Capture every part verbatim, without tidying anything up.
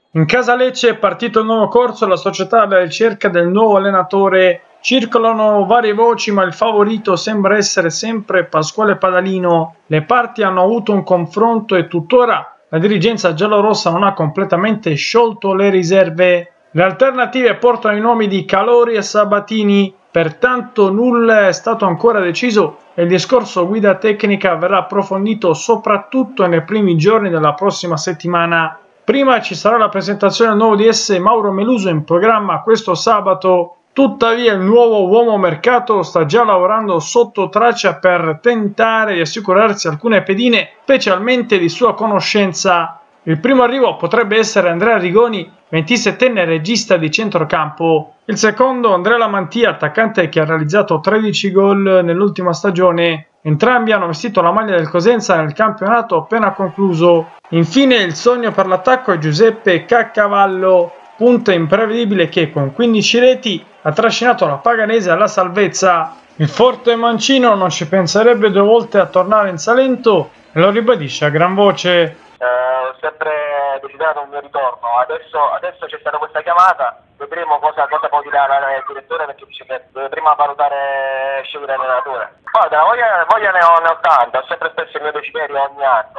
In casa Lecce è partito il nuovo corso, la società alla ricerca del nuovo allenatore. Circolano varie voci, ma il favorito sembra essere sempre Pasquale Padalino. Le parti hanno avuto un confronto e tuttora la dirigenza giallorossa non ha completamente sciolto le riserve. Le alternative portano i nomi di Calori e Sabatini, pertanto nulla è stato ancora deciso e il discorso guida tecnica verrà approfondito soprattutto nei primi giorni della prossima settimana. Prima ci sarà la presentazione del nuovo D S Mauro Meluso in programma questo sabato, tuttavia il nuovo uomo mercato sta già lavorando sotto traccia per tentare di assicurarsi alcune pedine, specialmente di sua conoscenza. Il primo arrivo potrebbe essere Andrea Rigoni, ventisettenne regista di centrocampo. Il secondo Andrea Lamantia, attaccante che ha realizzato tredici gol nell'ultima stagione. Entrambi hanno vestito la maglia del Cosenza nel campionato appena concluso. Infine il sogno per l'attacco è Giuseppe Caccavallo, punta imprevedibile che con quindici reti ha trascinato la Paganese alla salvezza. Il forte mancino non ci penserebbe due volte a tornare in Salento e lo ribadisce a gran voce. Eh, sempre desiderato un mio ritorno, adesso, adesso c'è stata questa chiamata, vedremo cosa, cosa può dire il direttore, perché dice che deve prima valutare e scegliere l'allenatore. Guarda, voglia, voglia ne, ho, ne ho tanta, ho sempre spesso il mio desiderio ogni anno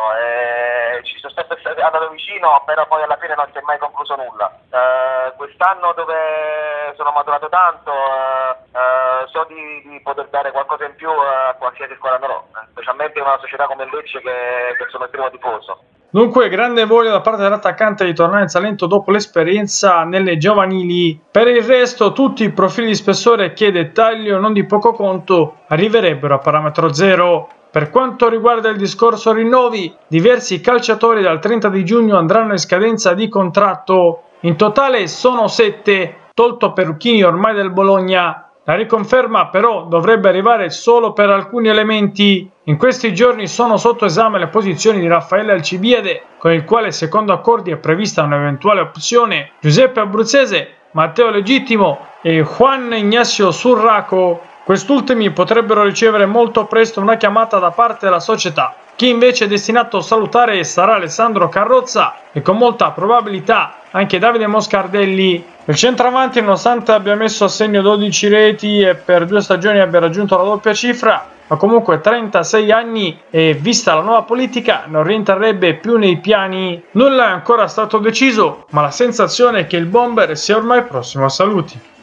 e ci sono sempre andato vicino, però poi alla fine non si è mai concluso nulla. Eh, quest'anno dove sono maturato tanto, eh, eh, so di, di poter dare qualcosa in più a qualsiasi squadra andrò, specialmente in una società come il Lecce che, che sono il primo tifoso. Dunque grande voglia da parte dell'attaccante di tornare in Salento dopo l'esperienza nelle giovanili. Per il resto tutti i profili di spessore che dettaglio non di poco conto arriverebbero a parametro zero. Per quanto riguarda il discorso rinnovi, diversi calciatori dal trenta di giugno andranno in scadenza di contratto. In totale sono sette, tolto Perucchini ormai del Bologna. La riconferma però dovrebbe arrivare solo per alcuni elementi. In questi giorni sono sotto esame le posizioni di Raffaele Alcibiade, con il quale secondo accordi è prevista un'eventuale opzione, Giuseppe Abruzzese, Matteo Legittimo e Juan Ignacio Surraco. Quest'ultimi potrebbero ricevere molto presto una chiamata da parte della società. Chi invece è destinato a salutare sarà Alessandro Carrozza e con molta probabilità anche Davide Moscardelli. Il centravanti, nonostante abbia messo a segno dodici reti e per due stagioni abbia raggiunto la doppia cifra, ha comunque trentasei anni e, vista la nuova politica, non rientrerebbe più nei piani. Nulla è ancora stato deciso, ma la sensazione è che il bomber sia ormai prossimo a saluti.